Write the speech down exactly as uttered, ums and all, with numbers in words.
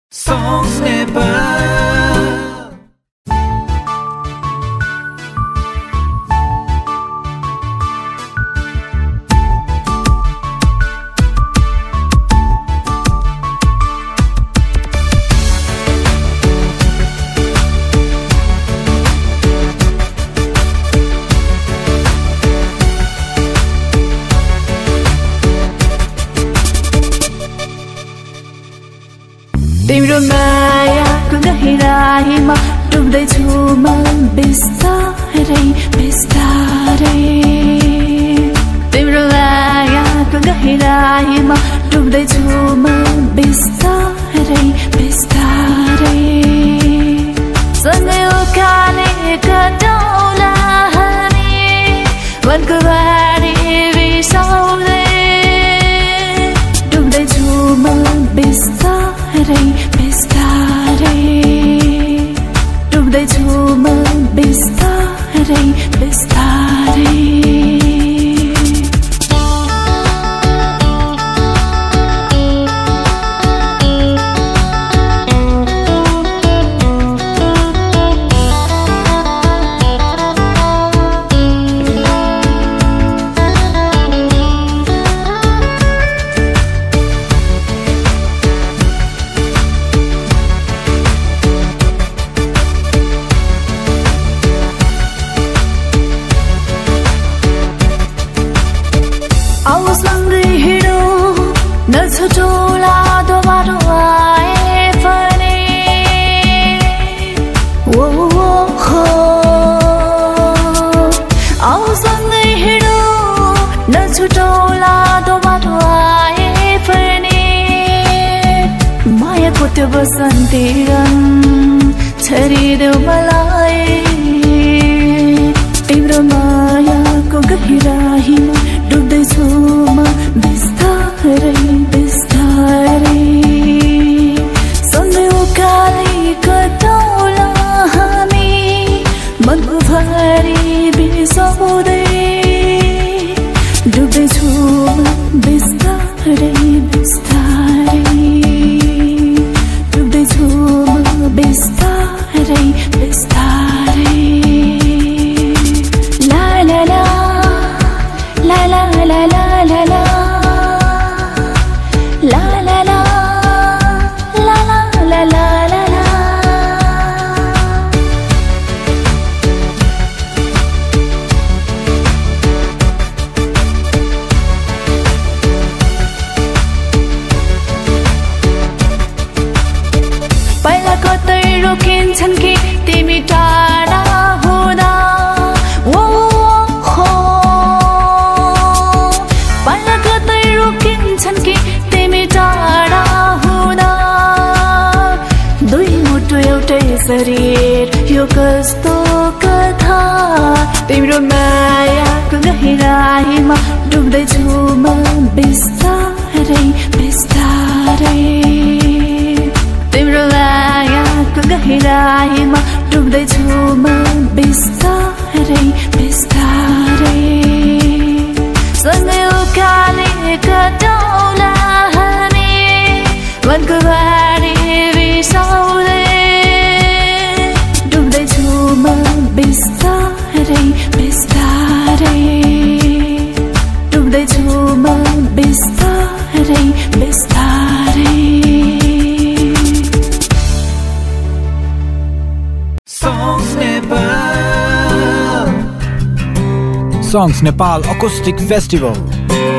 Songs Nepal. तिम्रो मायाको गहिराईमा डुब्दैछु म बिस्तारै बिस्तारै तिम्रो मायाको गहिराईमा डुब्दैछु म बिस्तारै बिस्तारै सँगै उकाले कटाउला हामी वनको बारी बिसाउँदै डुब्दैछु म बिस्तारै बिस्तारै डुब्दैछु म बिस्तारै बिस्तारै नछुटौला दो बाटो आए पनि ओ हो आऊ सँगै हिँडौ नछुटौला दो बाटो आए पनि मायाको त्यो बसन्ती रङ छरिदेऊ मलाई तिम्रो मायाको गहिराईमा डुब्दैछु म बिस्तारै बिस्तारै सँगै उकालै कटाउला हामी मनको भारी बिर्साउँदै डुब्दैछु म बिस्तारै बिस्तारै डुब्दैछु म बिस्तारै बिस्तारै ला ला ला ला ला ला ला ला ला La la la la la la la la la पहिला कतै रोकिन्छन् कि तिमी टाढा हुँदा ओ हो पहिला कतै रोकिन्छन् कि टाढा हुँदा दुई मुटु एउटै शरीर यो कस्तो कथा तिम्रो मायाको गहिराईमा डुब्दैछु म बिस्तारै बिस्तारै तिम्रो मायाको गहिराईमा डुब्दैछु म बिस्तारै बिस्तारै सँगै उकाले कटाउला वनको बारी बिसाउँदै डुब्दैछु म बिस्तारै बिस्तारै डुब्दैछु म बिस्तारै बिस्तारै Songs Nepal Songs Nepal Acoustic Festival